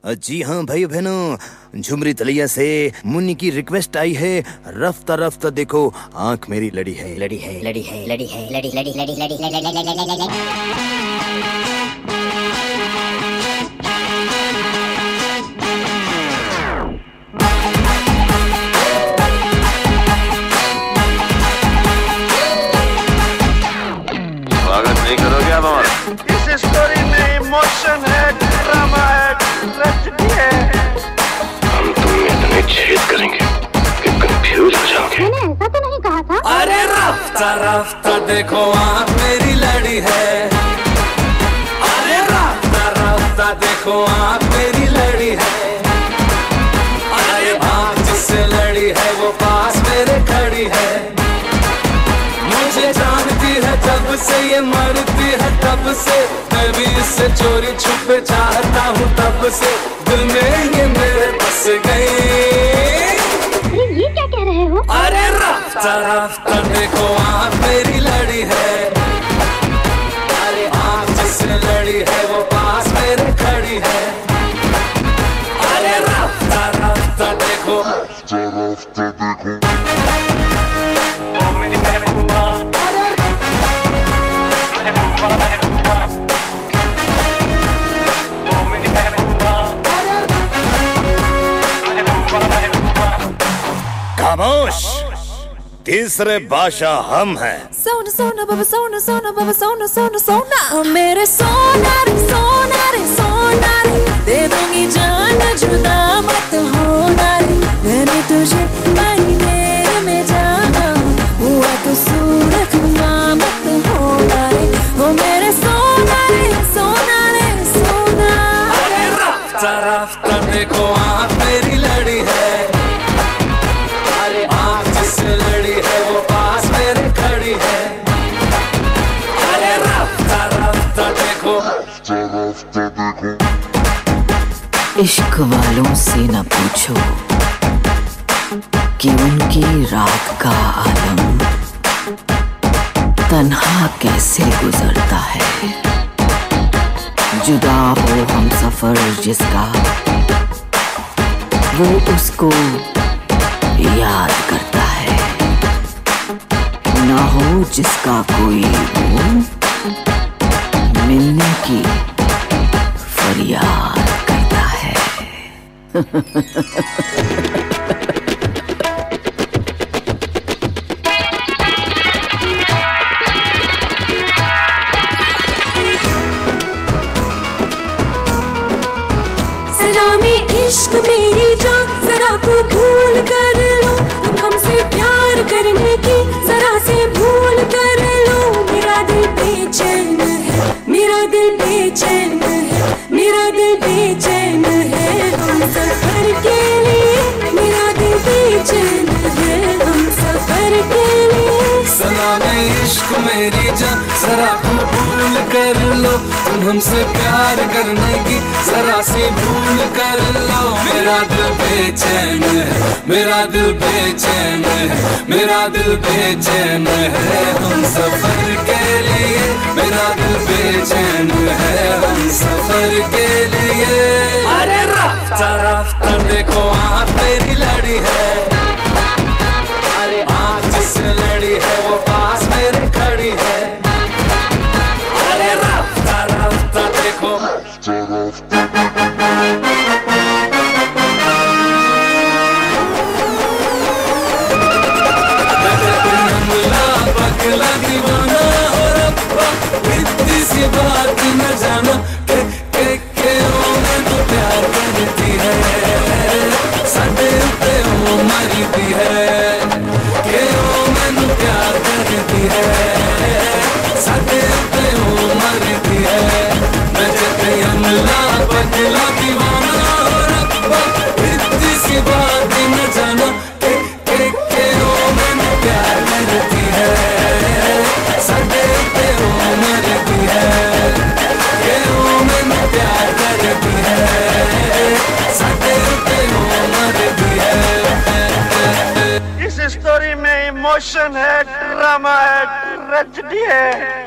जी हाँ भाई बहनों, झुमरी तलिया से मुन्नी की रिक्वेस्ट आई है। रफ्ता रफ्ता देखो आंख मेरी लड़ी है, लड़ी है, लड़ी है, लड़ी है, लड़ी लड़ी लड़ी लड़ी लड़ी। स्वागत नहीं करोगे आप हमारा? इस स्टोरी में इमोशन है, ड्रामा है, ट्रेजेडी है। हम तुम में इतने छेद करेंगे कि कंफ्यूज हो जाओगे। मैंने ऐसा तो नहीं कहा था। अरे रफ्ता रफ्ता देखो आँख मेरी लड़ी है। अरे रफ्ता रफ्ता देखो आँख मेरी लड़ी है। अरे आँख जिससे लड़ी है वो पास मेरे खड़ी है। मुझे जानती है तब से ये मरती है तब से, मैं भी इससे चोरी छुपे चाहता हूँ तब से। दिल में ये मेरे बस गई। ये क्या कह रहे हो? अरे रफ्ता रफ्ता देखो आँख मेरी लड़ी है। अरे आँख जिससे लड़ी है वो पास मेरे खड़ी है। अरे रफ्ता रफ्ता देखो, खामोश, तीसरे बादशाह हम हैं। सोना सोना बाबा सोना सोना बाबा सोना सोना सोना ओ मेरे सोना रे सोना रे सोना रे, दे दूंगी जान जुदा मत होना रे। मैंने तुझे मेरे में जाना, हुआ तो सूरत मत होना रे। ओ मेरे सोना रे सोना रे सोना। अरे रफ्ता रफ्ता देखो आँख मेरी लड़ी है। अरे आँख जिससे लड़ी है वो पास मेरे खड़ी है। अरे रफ्ता रफ्ता देखो, इश्क वालों से न पूछो कि उनकी रात का आलम तन्हा कैसे गुजरता है। जुदा हो हम सफर जिसका, वो उसको याद करता है। ना हो जिसका कोई वो, मिलने की फरियाद करता है। जरा में इश्क मेरी जान, जरा को भूल कर लो। तुम हमसे प्यार करने की जरा से भूल कर लो। मेरा दिल बेचैन है, मेरा दिल बेचैन है, मेरा दिल बेचैन है हम सफर के लिए। मेरा दिल बेचैन है हम सफर के लिए। सलामे इश्क मेरी जान, जरा को भूल कर लो। तुम हमसे प्यार करने की जरा से भूल कर लो। मेरा दिल बेचैन है, मेरा दिल बेचैन है, मेरा दिल बेचैन है हम सफर के लिए। मेरा दिल बेचैन है हम सफर के लिए। अरे रफ्ता रफ्ता देखो आँख मेरी लड़ी है। अरे आँख जिससे लड़ी है वो पास मेरे खड़ी है। अरे रफ्ता रफ्ता देखो, पगला दीवाना हो रब्बा, इतनी सी बात न जाना के ओ मैनू प्यार करती है। साडे उत्ते ओ मरदी है, के ओ मैनू प्यार करती है। साडे उत्ते ओ मरदी है। मैं ते अमला पगला दीवाना हो रब्बा, इतनी सी बात न जाना के ओ मैनू प्यार करती है। साडे उत्ते ओ मरदी है, के ओ मैनू प्यार करती है। साडे उत्ते ओ मरदी है। इस स्टोरी में इमोशन है, ड्रामा है, ट्रेजेडी है।